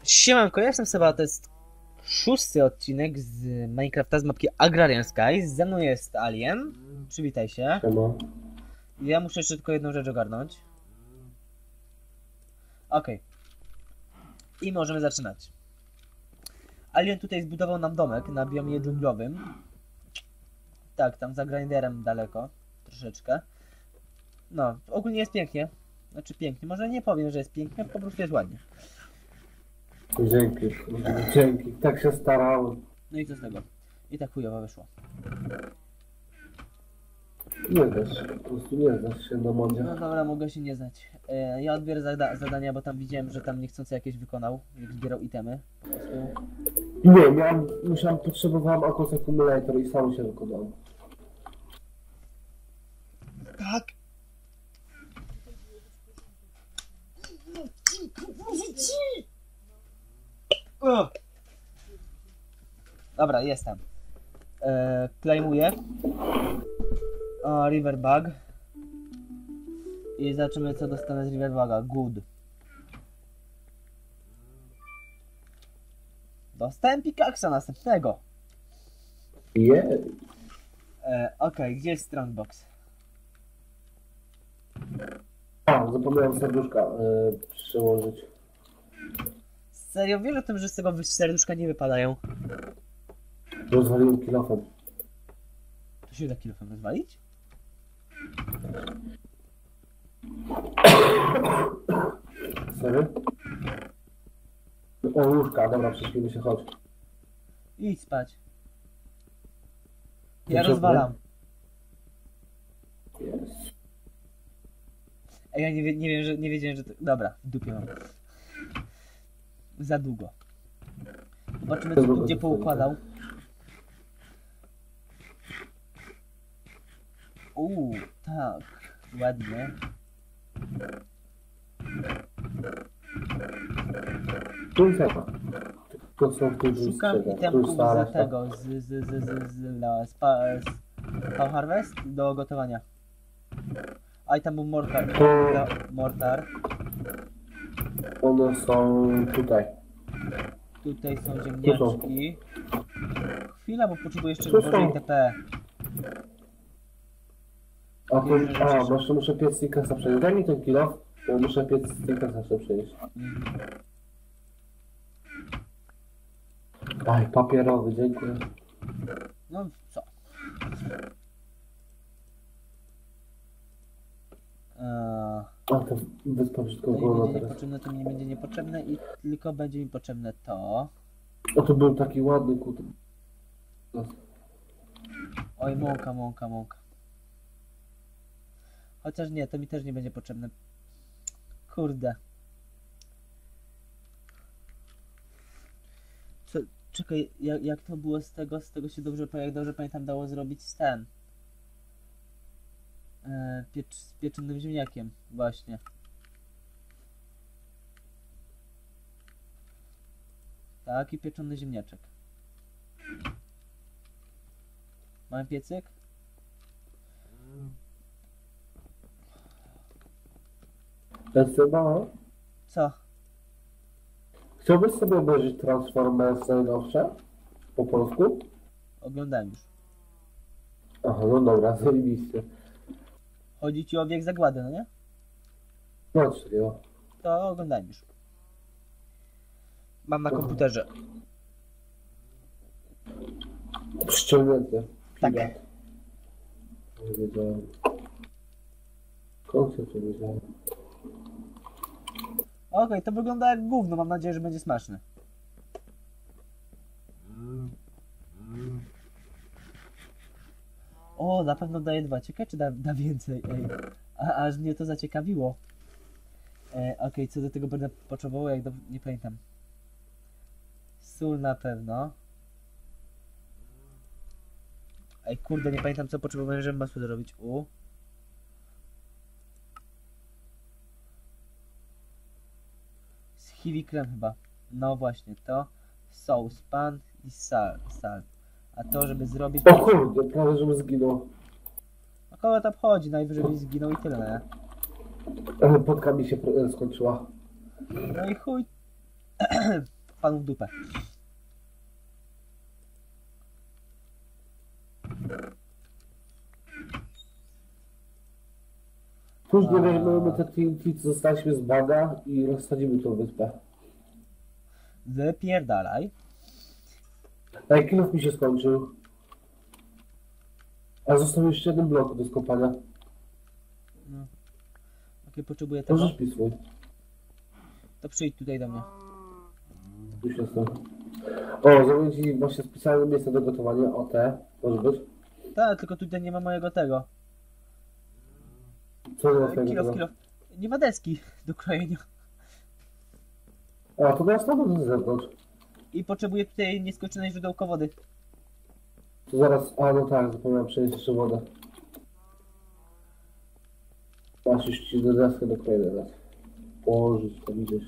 Siemanko, ja jestem Seba, to jest 6. odcinek z Minecrafta z mapki Agrarian Skies. Ze mną jest Alien. Przywitaj się. Siema. Ja muszę jeszcze tylko jedną rzecz ogarnąć. Okej. I możemy zaczynać. Alien tutaj zbudował nam domek na biomie dżunglowym. Tak, tam za grinderem daleko. Troszeczkę. No, ogólnie jest pięknie. Znaczy pięknie, może nie powiem, że jest pięknie, po prostu jest ładnie. Dzięki. Dzięki. Tak się starałem. No i co z tego? I tak chujowo wyszło. Nie znasz. Po prostu nie znasz się na modzie. No dobra, mogę się nie znać. Ja odbiorę zadania, bo tam widziałem, że tam niechcący jakieś wykonał, jak zbierał itemy. Po prostu. Nie, potrzebowałem Aquos Accumulator i sam się wykonałem. Tak. Dobra, jestem. Claimuję. O, Riverbug. I zobaczymy, co dostanę z Riverbuga. Good. Dostałem pikaksa następnego. Jej. Okej, gdzie jest Strongbox? A, zapomniałem serduszka przyłożyć. Serio, wiesz o tym, że z tego serduszka nie wypadają? Rozwaliłem kilofem. To się da kilofem rozwalić? Sorry? O, łóżka, dobra, prześpimy się, chodź. Idź spać. Ja Dobrze, rozwalam. Jest. Ej, ja nie wiedziałem, że to... Dobra, w dupie mam. Za długo. Zobaczymy, co tu gdzie poukładał. Tak. Ładnie. Tu i Seba. Tylko są tu już Szukam itemków z tego, z Power Harvest do gotowania. A i tam był mortar. One są tutaj. Tutaj są ziemniaczki. Chwila, bo potrzebuję jeszcze Tu są. Bożej TP. Jeszcze muszę piec Stickersa przenieść. Daj mi ten kilo, bo muszę piec Stickersa jeszcze przenieść. Aj, papierowy, dziękuję. No co? A, to wyspa brzydko To mi wolna będzie teraz. niepotrzebne, to mi nie będzie niepotrzebne i tylko będzie mi potrzebne to. O, to był taki ładny kut. Oj, mąka. Chociaż nie, to mi też nie będzie potrzebne. Kurde. Co, czekaj, jak to było z tego się jak dobrze pamiętam, dało zrobić z ten. Z pieczonym ziemniakiem, właśnie. Tak, i pieczony ziemniaczek. Mamy piecyk? Seba, Co? chciałbyś sobie obejrzeć Transformers najnowsze? Po polsku? Oglądałem już. Aha, no dobra, zajebiście. Chodzi ci o Wiek Zagłady, no nie? No, serio. To oglądałem już. Mam na komputerze. Ściągnięte. Tak. Nie wiedziałem. Kończę to wiedziałem. Okej, to wygląda jak gówno, mam nadzieję, że będzie smaczny. O, na pewno daje 2. Ciekawe, czy da więcej, ej. Aż mnie to zaciekawiło. Okej, co do tego będę potrzebował, nie pamiętam. Sól na pewno. Ej, kurde, nie pamiętam, co potrzebowałem, żeby masło zrobić. Heavy krem chyba. No właśnie, to sauce, pan i sal. A to, żeby zrobić... O kurde, prawie żebym zginął. A kogo tam chodzi? Najwyżej byś zginął i tyle, nie? Podka mi się skończyła. No i chuj. panu w dupę. Później weźmiemy te TNT, co zostaliśmy z baga i rozsadzimy tą wyspę. Wypierdalaj. Ej, kilof mi się skończył. A został jeszcze jeden blok do skopania. No. Okej, potrzebuję tego. Możesz mi swój. To przyjdź tutaj do mnie. Już jestem. O, zrobię ci właśnie specjalne miejsce do gotowania. O, te. Może być. Tak, tylko tutaj nie ma mojego tego. Co do tego? Kilof. Nie ma deski do krojenia. A, to teraz to z zewnątrz. I potrzebuję tutaj nieskończonej źródełko wody. To zaraz, a no tak, zapomniałem przenieść jeszcze wodę. Masz już ci do deskę do krojenia teraz. Położyć, to widzisz.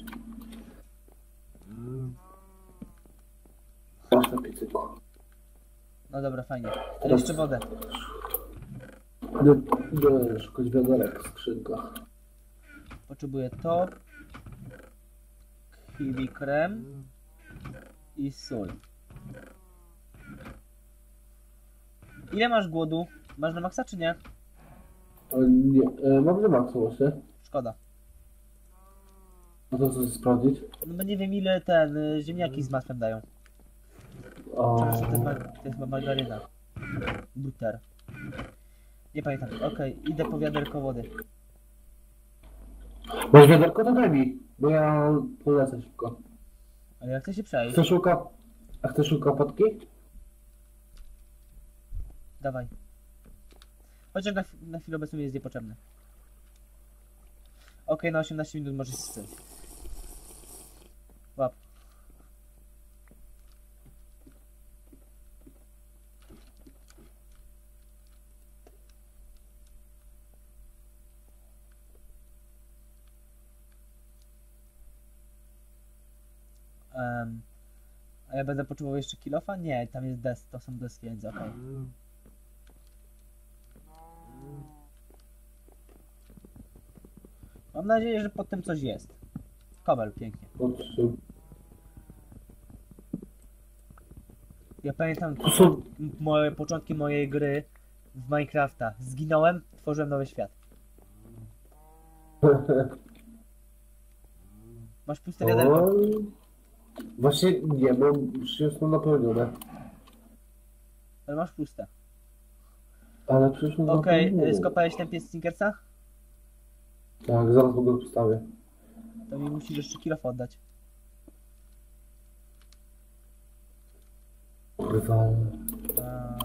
Masz na piecyku. No dobra, fajnie. Ale jeszcze wodę. Idę szukać wiaderek w skrzynkach. Potrzebuję to. Kiwi krem. I sól. Ile masz głodu? Masz na maksa czy nie? Nie, mam na maksa właśnie. Szkoda. A to chcę sprawdzić? No bo nie wiem ile ten ziemniaki z masłem dają. O, To jest margaryna. Butter. Nie pamiętam. Okej, idę po wiaderko wody. masz wiaderko? To daj mi, bo ja polecę szybko. Ale ja chcę się przejść. Chcesz łopatki? Dawaj. Chociaż na chwilę obecną jest niepotrzebny. Okej, na 18 minut możesz się przejść. Łap. A ja będę potrzebował jeszcze kilofa? Nie, tam jest desk, to są deski, więc okej. Mam nadzieję, że pod tym coś jest. Kobel, pięknie. Ja pamiętam To są... moje początki mojej gry w Minecrafta. Zginąłem, tworzyłem nowy świat. Masz puste wiaderko? Oj. Właśnie nie, bo już jest napełnione. Ale masz puste. Ale przecież mam Okej, napełnione. skopałeś ten pies Snickersa? Tak, zaraz go postawię. To mi musisz jeszcze kilof oddać. Kurwa. A,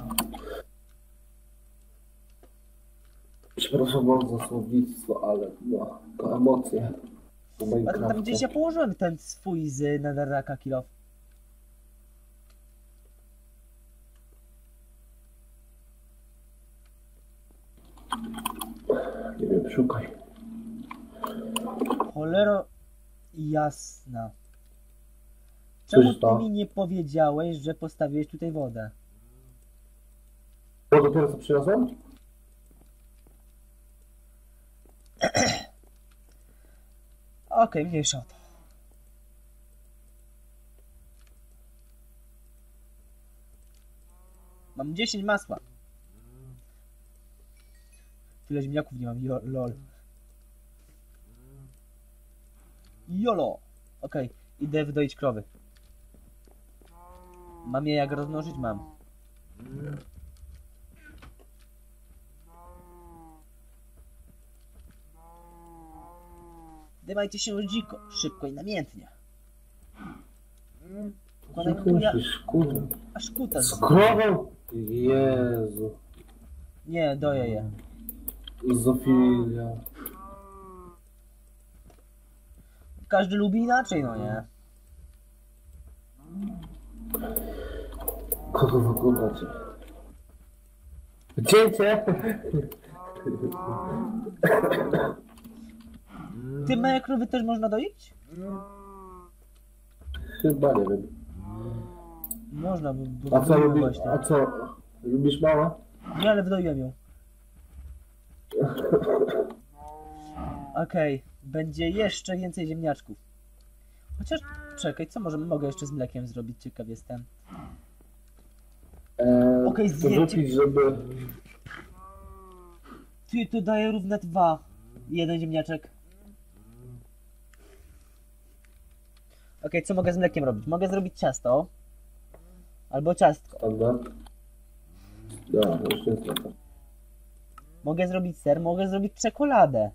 Przepraszam bardzo za słownictwo, ale no, to emocje. Po a to tam Minecrafcie. gdzieś ja położyłem ten swój z Netherracka kilof. Nie wiem, szukaj. Cholero jasna. Czemu Cóż ty to? mi nie powiedziałeś, że postawiłeś tutaj wodę? To dopiero co przyniosłem? Okej, mniejsza o to. Mam 10 masła. Tyle ziemniaków nie mam, lol. Jolo! Okej, idę wydoić krowy. Mam je jak rozmnożyć? Mam. Dymajcie się dziko, szybko i namiętnie. Wkładaj Co mu ja... myślisz, kurwa? Aż kuta Z zrobię. krową? Jezu. Nie, doję je. Zofilia. Każdy lubi inaczej, no nie? Kogo wyglądacie? Cięcie! Ty małe krowy też można doić? Chyba nie wiem. Można, bo A co wydoiłem lubisz? właśnie. A co? Lubisz małe? Nie, ale wydoiłem ją. Okej, będzie jeszcze więcej ziemniaczków. Chociaż Czekaj, co mogę jeszcze z mlekiem zrobić? Ciekaw jestem. Okej, To zjedźcie. rzucić, żeby... Ty, to daje równe 2. Jeden ziemniaczek. Okej, co mogę z mlekiem robić? Mogę zrobić ciasto. Albo ciastko. Standard. No, już nie strata. Mogę zrobić ser, mogę zrobić czekoladę.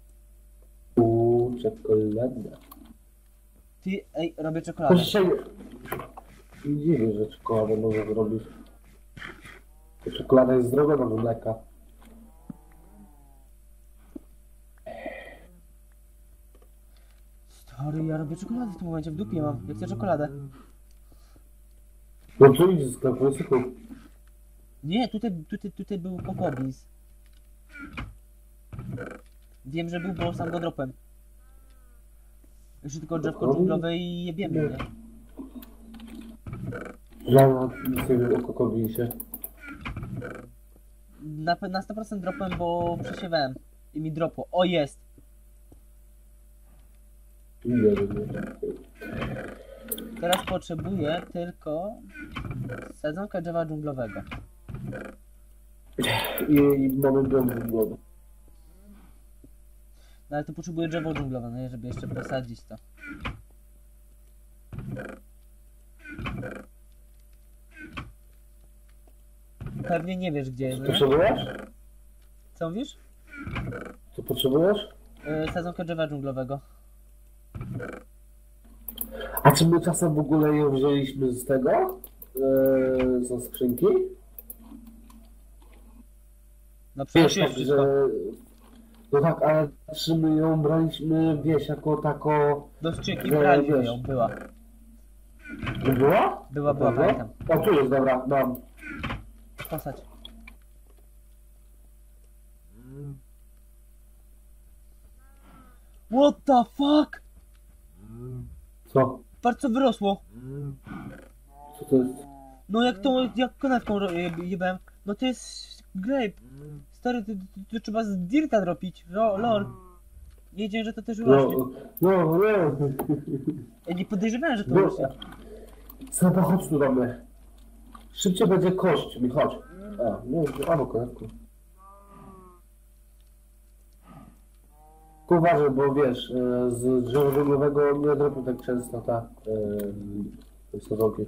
Czekolada. Ty, ej, robię To czekoladę. się nie dziwię, że czekoladę można zrobić. To czekolada jest zrobiona do mleka. Stary, ja robię czekoladę w tym momencie, w dupie mam. Ja chcę czekoladę. No to idź z sklepu, jest kup. Nie, tutaj był kokobis. Wiem, że był, bo sam go dropem. Jeszcze tylko drzewko dżunglowe i jebiemy, nie? Żadna nic nie wiem o kokowisie. Na 100% dropem, bo przesiewałem. I mi dropło. O, jest! Nie wiem. Teraz potrzebuję tylko sadzonka drzewa dżunglowego. I mamy dom w głowie. No ale to potrzebuję drzewo dżunglowe, no nie, żeby jeszcze posadzić to. Pewnie nie wiesz gdzie jest, Co nie? potrzebujesz? Co mówisz? Co potrzebujesz? Sadzonkę drzewa dżunglowego. A czy my czasem w ogóle ją wzięliśmy z tego? Ze skrzynki? No Wiesz, przecież jest tak, wszystko. że... No tak, ale czy my ją braliśmy, wiesz, jako tako... Do szczyki że braliśmy wiesz. ją, była. Nie była? Była, Naprawdę? pamiętam. O, tu jest, dobra, mam. Posadź. What the fuck? Co? Patrz co wyrosło. Co to jest? No jak konewką jebałem. No to jest grape. Stary, to trzeba z dirta dropić. Lol. Nie wiedziałem, że to też urośnie. No. Ja nie podejrzewałem, że to No. urośnie. Seba, chodź tu do mnie. Szybciej będzie kość mi, chodź. A, no, albo konewku. Tylko uważaj, bo wiesz, z drzewa żeglowego nie dropią tak często te sadzonki.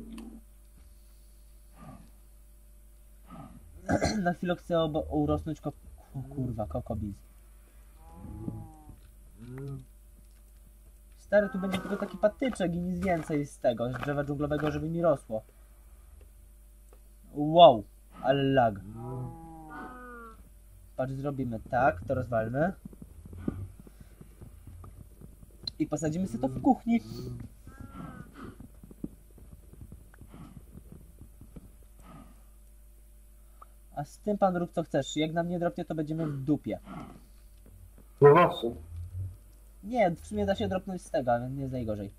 Na chwilę chcę urosnąć kurwa, kokobis. Stary, tu będzie tylko taki patyczek i nic więcej z tego, z drzewa dżunglowego, żeby mi rosło. Wow, ale lag. Patrz, zrobimy tak, to rozwalmy. I posadzimy sobie to w kuchni. A z tym pan rób co chcesz. Jak nam nie dropnie, to będziemy w dupie. No właśnie. Nie, w sumie da się dropnąć z tego, więc nie jest najgorzej.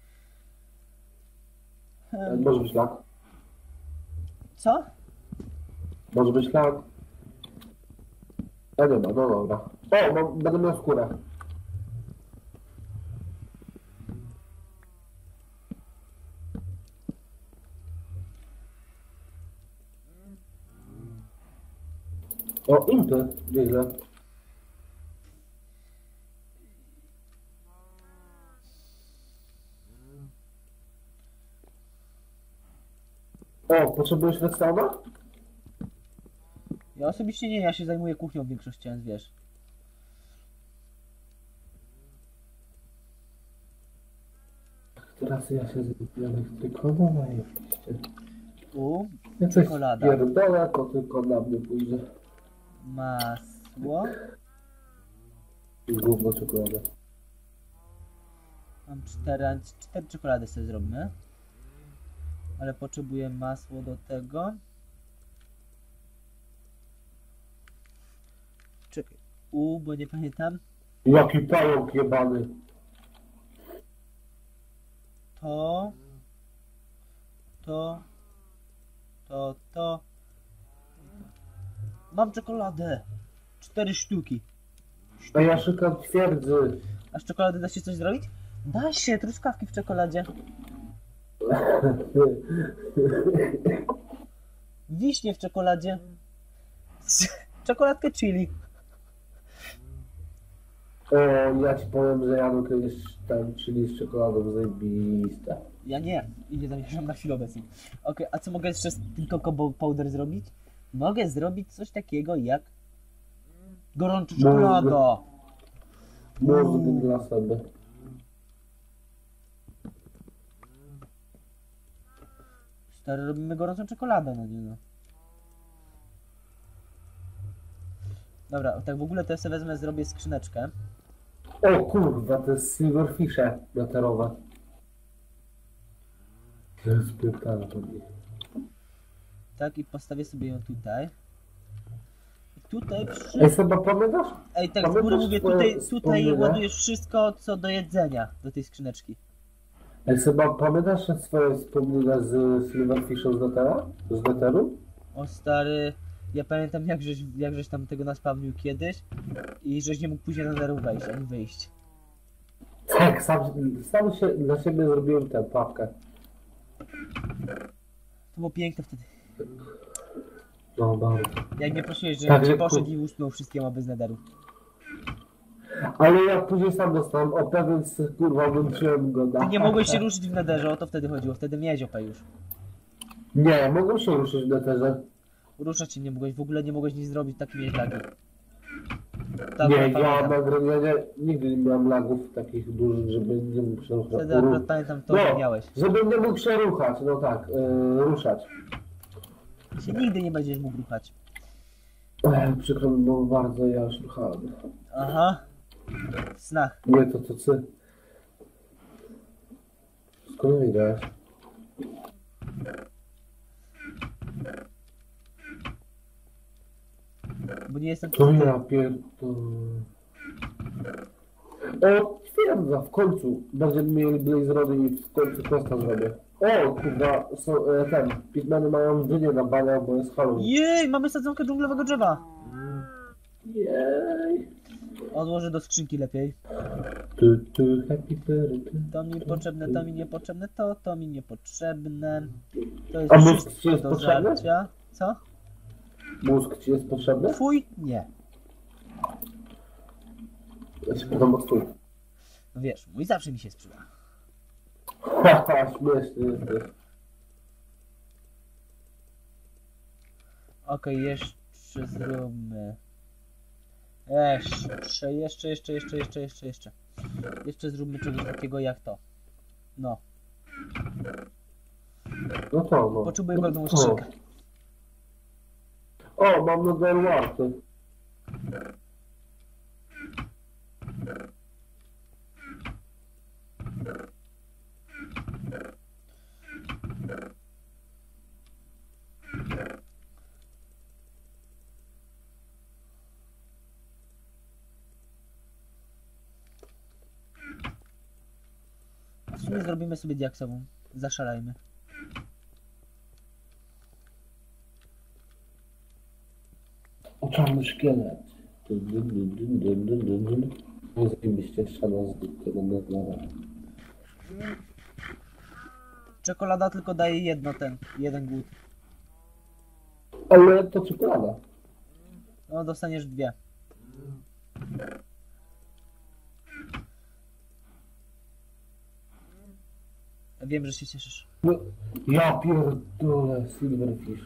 Może być lak. Co? Może być lak. Ja nie ma, no dobra. O, będę miał skórę. O, impy, nieźle. O, potrzebujesz redstone'a? Ja osobiście nie, ja się zajmuję kuchnią większością, więc wiesz. Teraz ja się zrobię elektrykowo, no i oczywiście. Ja coś Czekolada. pierdolę, to tylko na mnie pójdzie. Masło. I gówno czekoladę. Mam 4 czekolady sobie zrobimy. Ale potrzebuję masło do tego. Czekaj. Bo nie pamiętam. Jaki pająk jebany. To. Mam czekoladę. 4 sztuki. A ja szukam twierdzy. A z czekolady da się coś zrobić? Da się, truskawki w czekoladzie. Wiśnie w czekoladzie. Czekoladkę chili. O, ja ci powiem, że jadłem kiedyś tam chili z czekoladą, zajebiste. Ja nie. I nie zamierzam na chwilę obecną. Okej, a co mogę jeszcze z tym cocoa powder zrobić? Mogę zrobić coś takiego jak... Gorąca czekolada. Mózg dla sobie. Stary, robimy gorącą czekoladę, no nie no. Dobra, tak w ogóle to ja sobie wezmę, zrobię skrzyneczkę. O kurwa, to jest silverfishe meteorowe. To jest piękne to mnie. Tak, i postawię sobie ją tutaj. I tutaj Ej, Seba, pamiętasz? Ej, tak z góry pamiętasz mówię, twoje tutaj wspomnienia? ładujesz wszystko, co do jedzenia do tej skrzyneczki. Ej, Seba, pamiętasz swoje wspomnienia z silverfishem z Netera? Z Neteru? O stary, ja pamiętam jak żeś tam tego naspawnił kiedyś i żeś nie mógł później na zero wejść, ani wyjść. Tak, sam się dla siebie zrobiłem tę papkę. To było piękne wtedy. No bardzo. Jak mnie prosiłeś, żebym Tak, ci że poszedł i usnął wszystkie moby z netheru. Ale ja później sam dostałem OP, więc kurwa włączyłem go na... Ty nie mogłeś się ruszyć w netherze, o to wtedy chodziło, wtedy miałeś OP już. Nie, mogłem się ruszyć w Neterze. Ruszać się nie mogłeś, w ogóle nie mogłeś nic zrobić, taki miałeś lagi. Tak, Nie, ja ja pamiętam. na granianie nigdy nie miałem lagów takich dużych, żeby nie mógł się ruszać. Wtedy akurat pamiętam to, że miałeś. Żebym nie mógł się ruchać, no tak, ruszać. Się nigdy nie będziesz mógł ruchać. Przykro mi było bardzo, ja już ruchałem. Aha. W snach. Nie, to ty. Skąd wiedziałeś? Bo nie jestem To ty. ja pierdolę. O, twierdza, w końcu. Będziemy mieli Blaze Rody i w końcu questa zrobię. O, kurwa, pigmeny mają dynię na baniach, bo jest Halloween. Jej, mamy sadzonkę dżunglowego drzewa. Jej. Odłożę do skrzynki lepiej. Happy birthday. To mi potrzebne, to mi niepotrzebne, to mi niepotrzebne. To jest A mózg wszystko ci jest do potrzebny? żarcia. Co? Mózg ci jest potrzebny? Twój? Nie. Ja ci pytam o twój. No wiesz, mój zawsze mi się sprzyda. Haha, śmieszny jesteś. Okej, jeszcze zróbmy. Jeszcze. Jeszcze zróbmy czegoś takiego jak to. No. No to no. Potrzebuję No goldą to. skrzynkę. O, mam nową wartę. W sumie zrobimy sobie diaksową. Zaszalajmy. O, czarny szkielet. No zajebiście strzela z tego Netlera. Czekolada tylko daje jeden głód. Ale to czekolada. No, dostaniesz dwie. Wiem, że się cieszysz. No, ja pierdolę, Silverfish.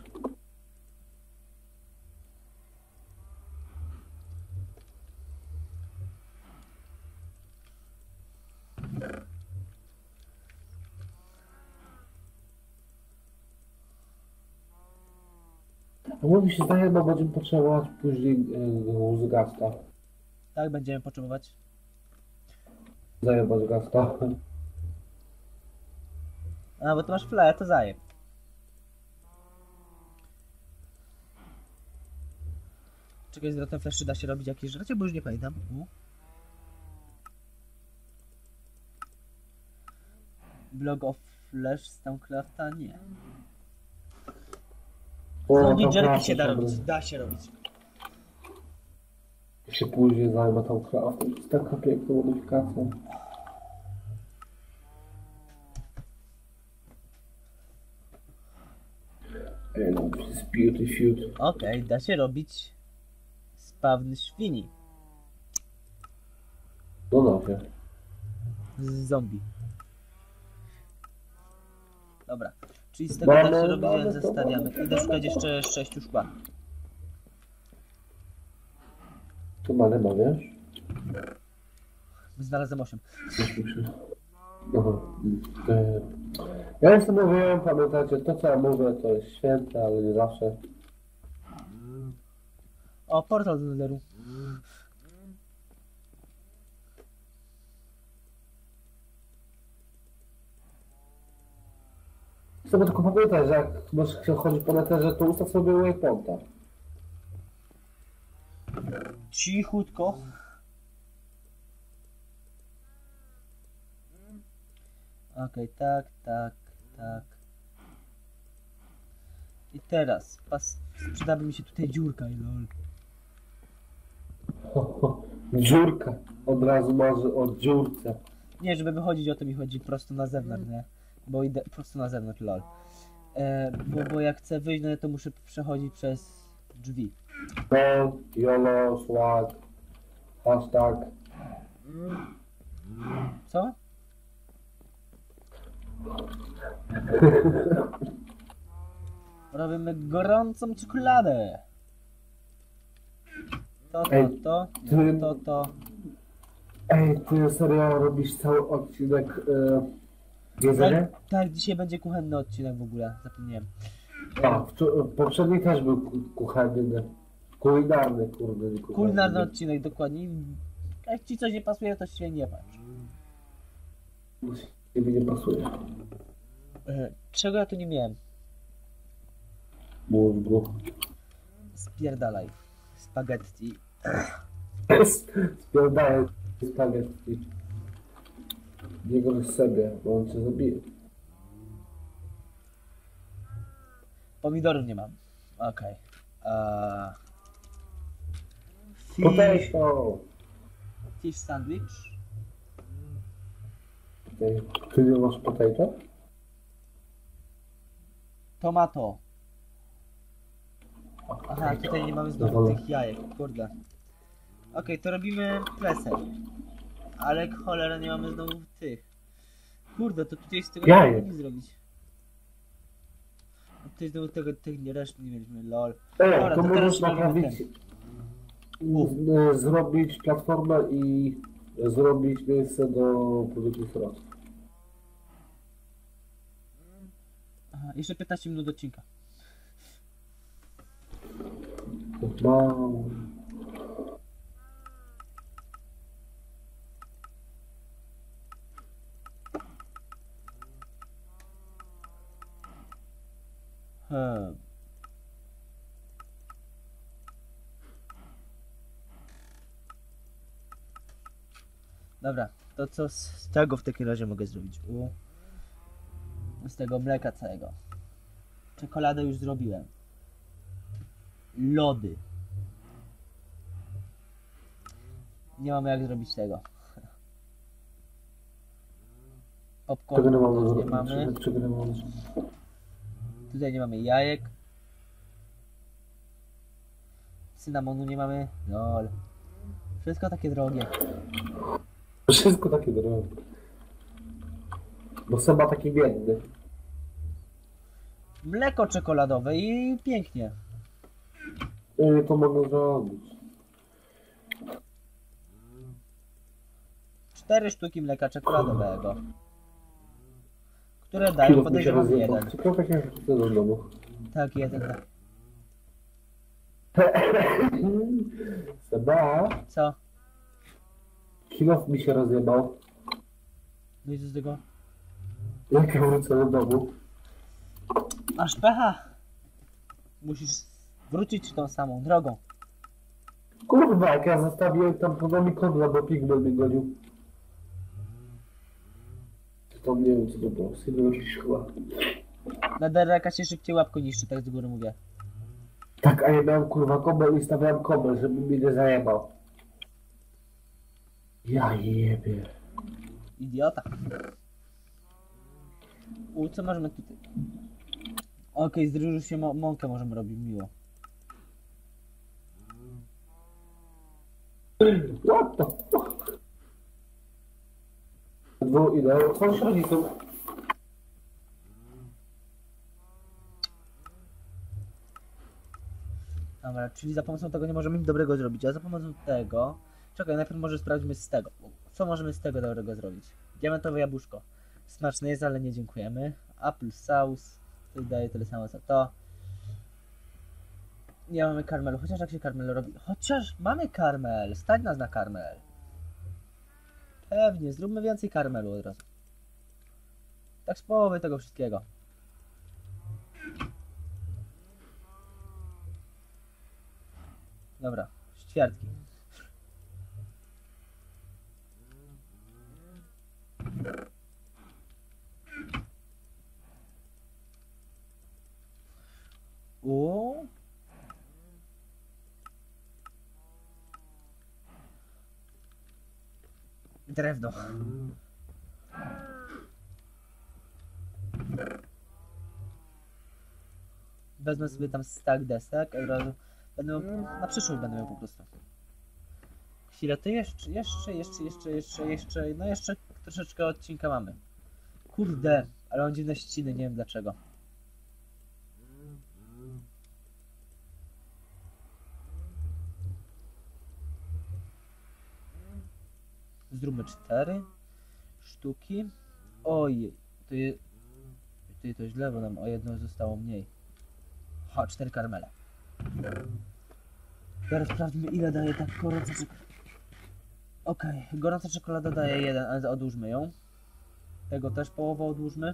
A mówi się zdaje, bo będziemy potrzebować później łzy gasta. Tak, będziemy potrzebować. Zajebać gasta. A, bo ty masz flair, to zajeb. Czekaj, z rotem flash da się robić jakieś rzeczy, bo już nie pamiętam. Blog of Flash z Towncrafta? Nie. O, Ninjerki się da robić, da się robić. Się później zajmę tą craftem. To jest taka piękna modyfikacja. No, jest beauty feud. Okej, da się robić spawn świni No dobrze. z zombie. Dobra, czyli z tego da się robić, więc zestawiamy. Idę szukać jeszcze 6 szkła. Tu ma, wiesz? Znalazłem 8. Aha. Ja jestem mówiłem, pamiętacie, to co ja mówię to jest święte, ale nie zawsze. O, portal do Netheru. Chcę tylko pamiętać, że jak masz chciał chodzić po neterze, to ustaw sobie waypointa. Cichutko. Okej, tak, tak, tak. I teraz przydałaby mi się tutaj dziurka i lol. Dziurka. Od razu marzy o dziurce. Nie, żeby wychodzić, o to mi chodzi prosto na zewnątrz, nie? Bo idę prosto na zewnątrz, lol. Bo jak chcę wyjść, no to muszę przechodzić przez drzwi. No, YOLO, swag, hashtag. Co? Robimy gorącą czekoladę. Ej, To. Ej, ty serio robisz cały odcinek jedzenie? Tak, dzisiaj będzie kuchenny odcinek w ogóle, zapomniałem. A, poprzedni też był kuchenny. Kulinarny, kurde. Nie kuchenny. Kulinarny odcinek, dokładnie. Jak ci coś nie pasuje, to się nie patrz. Mi nie pasuje. Czego ja tu nie miałem? Mózgu. Spierdalaj. Spaghetti. Spierdalaj spaghetti. Nie groź sobie, bo on cię zabije. Pomidorów nie mam. Okej. Potato! Fish sandwich. Ty nie masz potato? Tomato. Aha, tutaj nie mamy znowu tych jajek, kurde. Okej, to robimy pleser. Ale cholera, nie mamy znowu tych. Kurde, to tutaj z tego nie Jajek. mogę nic zrobić. Tutaj znowu tych reszty nie mieliśmy, lol. To to możesz teraz robimy naprawić, zrobić platformę i zrobić miejsce do produkcji surowców. Aha, jeszcze 15 minut odcinka. Mam... Dobra, to co z tego w takim razie mogę zrobić? Z tego mleka całego. Czekoladę już zrobiłem. Lody. Nie mamy jak zrobić tego. Czego nie Popcorn mamy też nie mamy. Czego nie mamy? Tutaj nie mamy jajek. Cynamonu nie mamy. Lol. Wszystko takie drogie. Wszystko takie drogie. Bo Seba taki biedny. Mleko czekoladowe i pięknie. To mogę zrobić. 4 sztuki mleka czekoladowego. Które dają, podejrzewam, jeden. Ciekawe jak ja wrócę do domu. Tak, jeden. Tak. Seba, Co? kilof mi się rozjebał. No i co z tego? Jak ja wrócę do domu? Masz pecha. Musisz wrócić tą samą drogą. Kurwa, jak ja zostawiłem tam po mi kodła, bo pigment mnie gonił. To nie wiem co to było, jakiś chyba. Na dereka się szybciej łapko niszczy, tak z góry mówię. Tak, a ja miałem kurwa kobel i stawiałem kobel, żeby mnie nie zajebał. Ja jebie. Idiota. Co możemy tutaj? Okej, z ryżu się mąkę możemy robić, miło. What the fuck? Idę otworzyć rodziców. Dobra, czyli za pomocą tego nie możemy nic dobrego zrobić, a za pomocą tego... Czekaj, najpierw może sprawdźmy z tego. Co możemy z tego dobrego zrobić? Diamentowe jabłuszko. Smaczne jest, ale nie dziękujemy. Apple sauce. To daje tyle samo co to. Nie mamy karmelu, chociaż jak się karmel robi... Chociaż mamy karmel! Stać nas na karmel! Pewnie, zróbmy więcej karmelu od razu. Tak z połowy tego wszystkiego. Dobra, ćwiartki. O. Drewno. Wezmę sobie tam stack desek, od razu będę na przyszłość będę miał po prostu. Chwilę, to jeszcze troszeczkę odcinka mamy. Kurde, ale on dziwne ściny, nie wiem dlaczego. Zróbmy 4 sztuki. Oj, to źle, bo nam o jedno zostało mniej. Ha, 4 karmele. Teraz sprawdźmy, ile daje tak gorąca czekolada. Okej, gorąca czekolada daje 1, ale odłóżmy ją. Tego też połowę odłóżmy.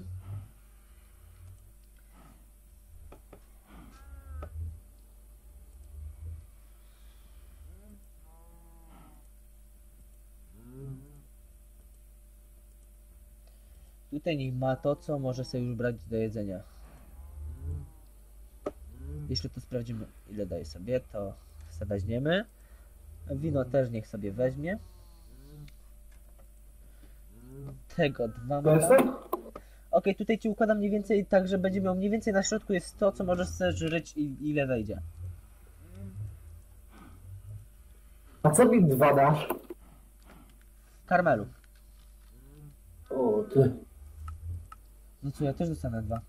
Tutaj niech ma to, co może sobie już brać do jedzenia. Jeśli to sprawdzimy, ile daje sobie, to sobie weźmiemy. Wino też niech sobie weźmie. Tego 2 To jest mamy. tak? Okej, tutaj ci układam mniej więcej tak, że będzie miał mniej więcej na środku jest to, co możesz sobie żyć i ile wejdzie. A co mi 2 dasz? Karmelu. O, ty. No co, ja też dostanę 2.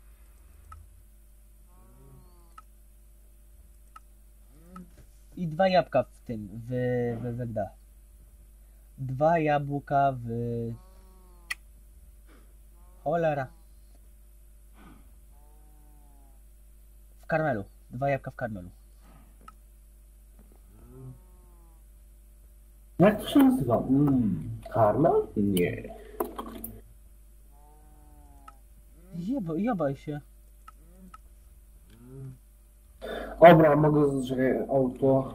I 2 jabłka w tym, w 2 jabłka w... Cholera. W karmelu. 2 jabłka w karmelu. Jak to się nazywa? Karmel? Nie. Jabaj się. Dobra, mogę zacząć auto.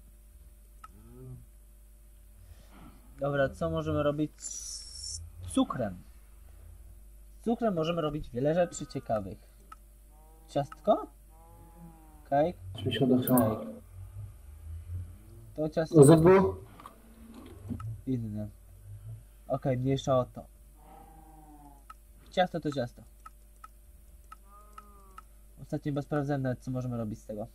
Dobra, co możemy robić z cukrem? Z cukrem możemy robić wiele rzeczy ciekawych. Ciastko? Cake? Czy mi się odechciało? Cake. To ciastko Zydło? inne. Okej, mniejsza o to. Ciasto to ciasto. Ostatnio chyba sprawdzałem nawet, co możemy robić z tego.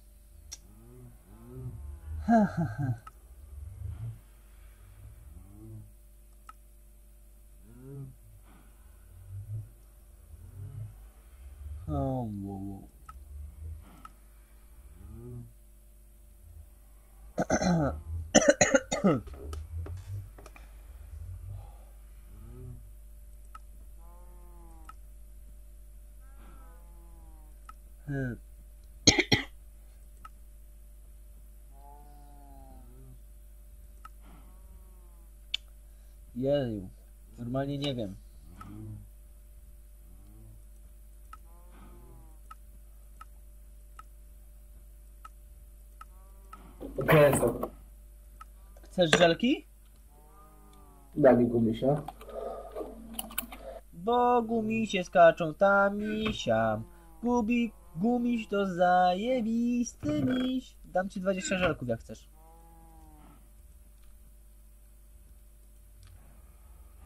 O, wow. Jeju, normalnie nie wiem. Okej, jestem. Chcesz żelki? Daj mi gumisia. Bo gumisie skaczą tam i siam. Gumiś to zajebisty miś. Dam ci 20 żelków jak chcesz.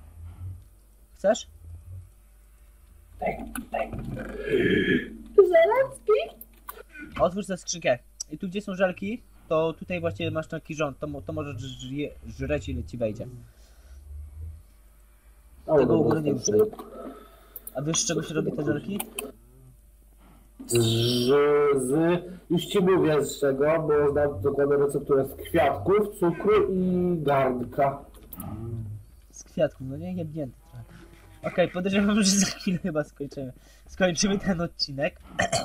Chcesz? Daj. Otwórz tę skrzynkę. I tu gdzie są żelki, to tutaj właśnie masz taki rząd, to możesz żreć ile ci wejdzie. Ale Tego u dobra, góry nie stary. ruszaj. A wiesz z czego się robi te żelki? Już ci mówię z czego, bo znam dokładną recepturę z kwiatków, cukru i garnka. Z kwiatków, no nie jebnięty trochę. Okej, podejrzewam, że za chwilę chyba skończymy ten odcinek.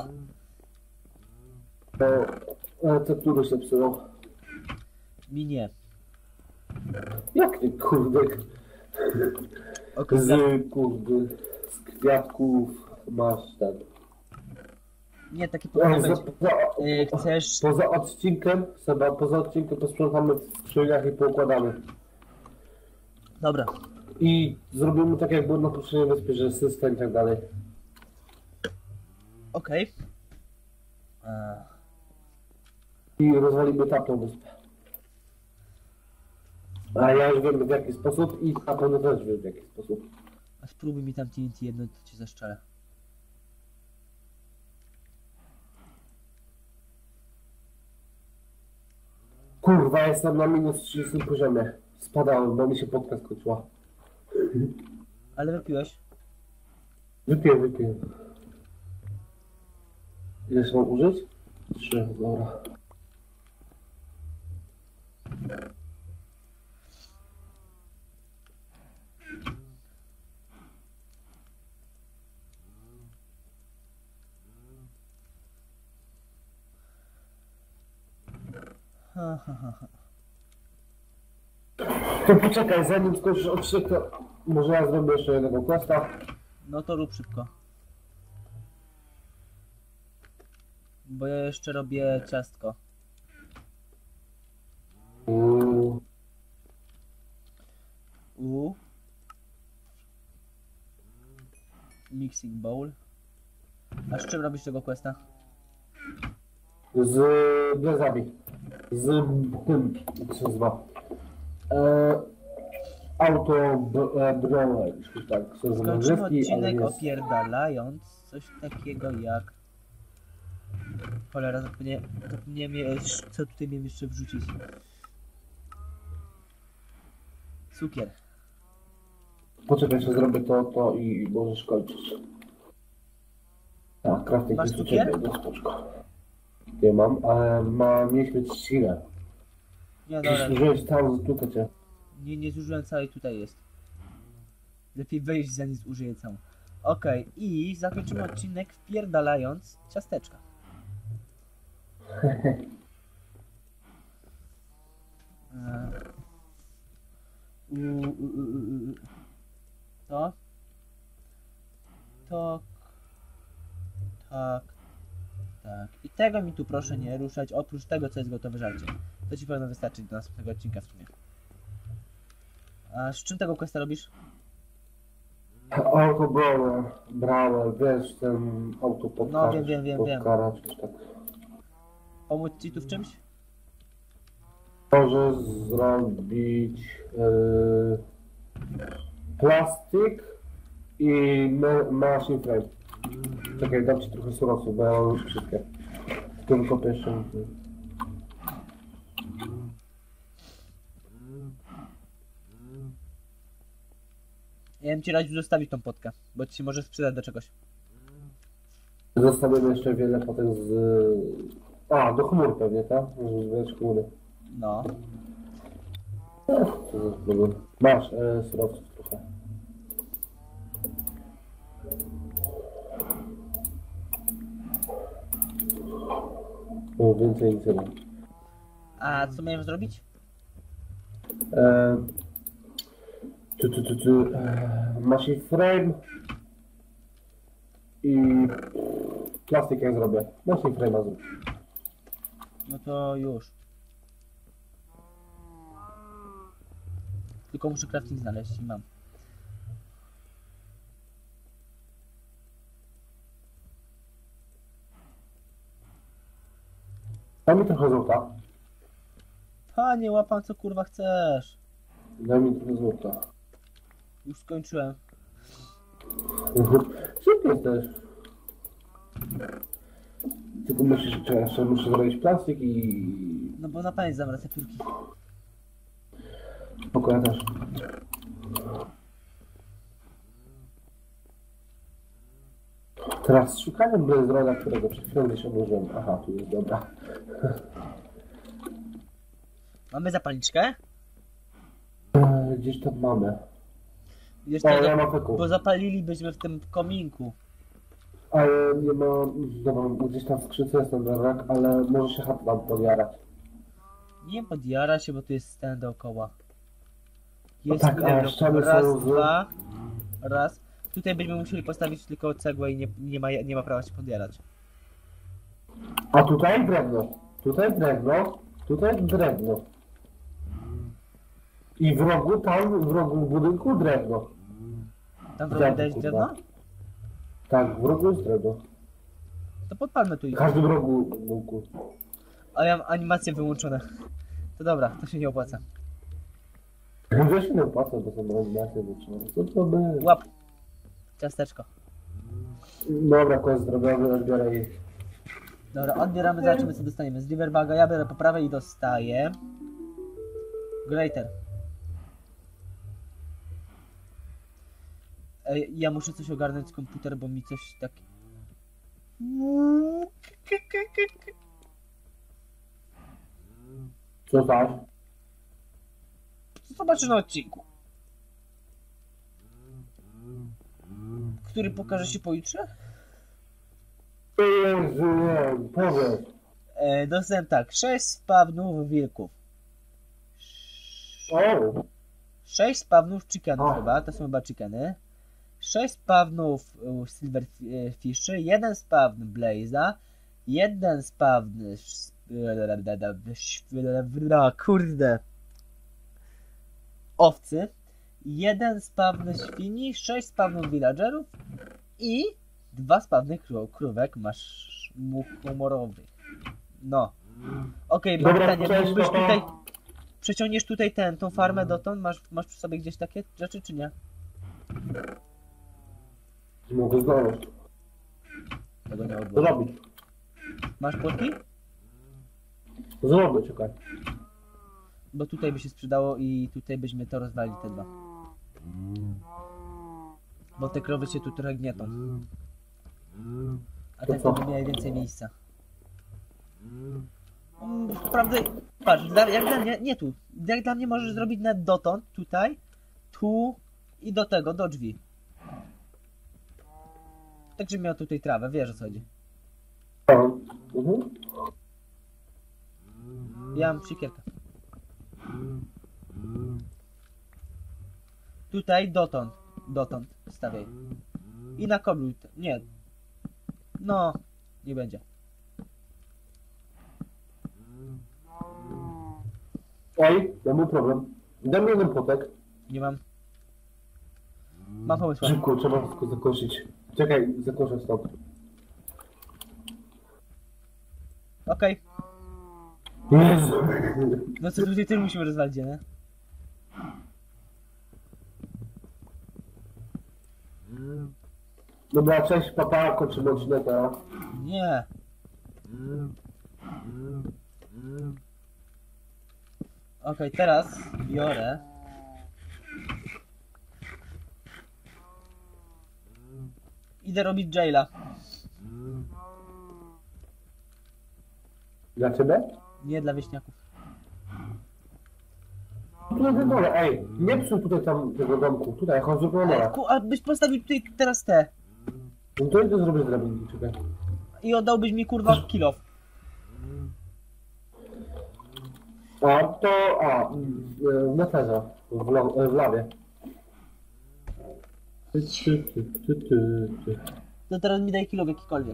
To receptury się psują. Mi nie. Jak nie, kurde? Okej, Kurde, z kwiatków masz ten. nie, taki powinien być. Poza, Chcesz... poza odcinkiem, Seba, poza odcinkiem posprzątamy w skrzyniach i poukładamy. Dobra. I zrobimy tak jak było na poprzedniej wyspie, że system i tak dalej. Okej. I rozwalimy tamtą wyspę. A ja już wiem w jaki sposób i na pewno też wiem w jaki sposób. A spróbuj mi tam TNT jedno, to cię zaszczelę. Kurwa, jestem na minus 30 poziomie. Spadałem, bo mi się podka skończyła. Ale wypiłeś? Wypiję. Ile się mam użyć? 3, dobra. Ha. To poczekaj, zanim skończysz odcinek, to może ja zrobię jeszcze jednego questa. No to rób szybko. Bo ja jeszcze robię ciastko. Mixing bowl. A z czym robisz tego questa? Z blazami. Z tym, jak to się nazywa. Blower, tak, są z Skończymy angielski, ale odcinek jest... opierdalając coś takiego jak... Cholera, zapomniałem co tutaj miałem jeszcze wrzucić. Cukier. Poczekaj, jeszcze zrobię to i możesz kończyć. Tak, crafting Masz jest u cukier? ciebie, no spoczko. Nie mam, ale mieliśmy trzcinę. Nie, dobra. Zużyłeś całą zatłukę cię. Nie zużyłem całej, tutaj jest. Lepiej wejść zanim zużyję całą. Okej, i zakończymy odcinek wpierdalając ciasteczka. To. Tak. I tego mi tu proszę nie ruszać, oprócz tego co jest gotowe żarcie. To ci powinno wystarczyć do następnego odcinka w sumie. A z czym tego questa robisz? Auto Brower, wiesz, ten auto No, wiem. podkaracz, tak. Pomóc ci tu w czymś? Może zrobić plastik i machine frame. Czekaj, dam ci trochę surowców, bo ja mam już wszystkie. Tylko pierwsze. Ja bym ci radził zostawić tą potkę, bo ci się może sprzedać do czegoś. Zostawiamy jeszcze wiele potem z... do chmur pewnie, tak? Żeby zbierać chmury. No. Co za problem. Masz surowców trochę. Więcej nic nie mam. A co miałem zrobić? Machine frame i plastik jak zrobię. Machine frame zrób. No to już. Tylko muszę crafting znaleźć i mam. Daj mi trochę złota. Panie, łapam co kurwa chcesz. Daj mi trochę złota. Już skończyłem. Szybko jesteś. Tylko musisz, czy jeszcze muszę zrobić plastik i... No bo na pamięć zamrę te piórki. Spoko, ja też. Teraz szukanie Blaze Roda, którego przed chwilą gdzieś odłożyłem. Aha, tu jest, dobra. Mamy zapalniczkę? Gdzieś tam mamy. Jeszcze O, ja mam taką. bo zapalilibyśmy w tym kominku. Ale nie ma... Dobra, gdzieś tam w skrzynce jest ten brak, ale może się chata tam podjarać. Nie podjara się, bo tu jest ten dookoła. No Jest tak, ile a bloków? ściany Raz, są z- dwa, raz. Tutaj będziemy musieli postawić tylko cegłę i nie ma prawa się podjarać. A tutaj drewno. Tutaj drewno. Tutaj drewno. I w rogu, tam w rogu budynku drewno. Tam w Drewno, rogu dać kurwa. drewno? Tak, w rogu jest drewno. To podpalmy tu W ich. każdym rogu budynku. A ja mam animacje wyłączone. To dobra, to się nie opłaca. Ja się nie opłaca, bo są animacje wytrzymane. Co to by? Łap. Ciasteczko. Dobra, quest zrobiony, odbiorę ich. Dobra, odbieramy, zobaczymy co dostaniemy. Z Riverbaga ja biorę poprawę i dostaję. Greater. Ej, ja muszę coś ogarnąć z komputer, bo mi coś tak... Co zaś? Zobaczysz na odcinku. Który pokaże się pojutrze? Jezu, nie, powiedz. Dostałem tak, 6 spawnów wilków. O! 6 spawnów chickenów O. chyba, to są chyba chickeny. 6 spawnów silverfishy, 1 spawn blaze'a, 1 spawn kurde owcy, 1 spawn świni, 6 spawnów villagerów i 2 spawny krówek masz humorowych. No. Okej, mam Dobra, pytanie, cześć, mógłbyś papa. tutaj przeciągniesz tutaj tą farmę dotąd? Masz przy sobie gdzieś takie rzeczy, czy nie? Mogę znaleźć. Tego nie odłożę. Zrobić. Masz płotki? Zrobię, czekaj. Bo tutaj by się sprzedało i tutaj byśmy to rozwalili te dwa. Bo te krowy się tu trochę gnietą. A To tak co? to by miały więcej miejsca. Prawda, patrz, jak dla mnie, nie tu. Jak dla mnie możesz zrobić nawet dotąd, tutaj, tu i do tego, do drzwi. Tak, żebym miał tutaj trawę, wiesz o co chodzi. Mhm. Ja mam siekierkę. Tutaj dotąd stawiaj. I na koblu, nie. No, nie będzie. Oj, ja mam problem. Daj mi jeden potek. Nie mam. Mam pomysł. Szybko, trzeba wszystko zakosić. Czekaj, zakoszę stop. Okej. Jezu. No co tutaj też musimy rozwalić, nie? Dobra, cześć, papa, kończymy odcinek, a... Nie. Okej, teraz biorę. Idę robić jaila. Dla ciebie? Nie dla wieśniaków. Tu na dole, ej, nie psuj tutaj tam tego domku, tutaj, chodź do dole. A byś postawił tutaj teraz te. No to idę zrobić drabinki, czekaj. I oddałbyś mi kurwa kill. A to, w neterze, w lawie. To teraz mi daj kill jakikolwiek.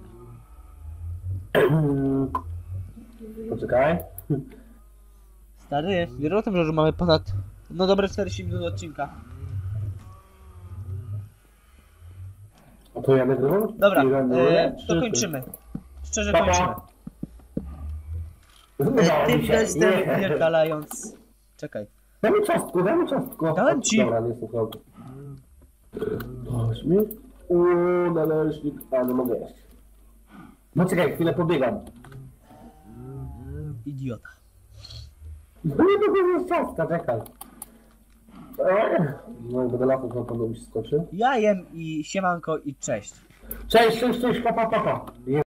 Poczekaj. Stary, wiesz o tym, że mamy ponad... No dobre 40 minut odcinka. A to ja nagrywam? Dobra, Nie nagrywam? to kończymy. Szczerze Papa. kończymy. Udało Tym mi się. gestem Nie. pierdalając... Czekaj. Daj mi ciastko, daj mi ciastko. Dałem ci. Dobra, nie słucham. Dasz mi? Naleśnik, a nie mogę jeść. No czekaj, chwilę pobiegam. Idiota. No nie to jest ciastka, czekaj. No będę latał, to panu mi skoczy. Ja jem i siemanko i cześć. Cześć, pa.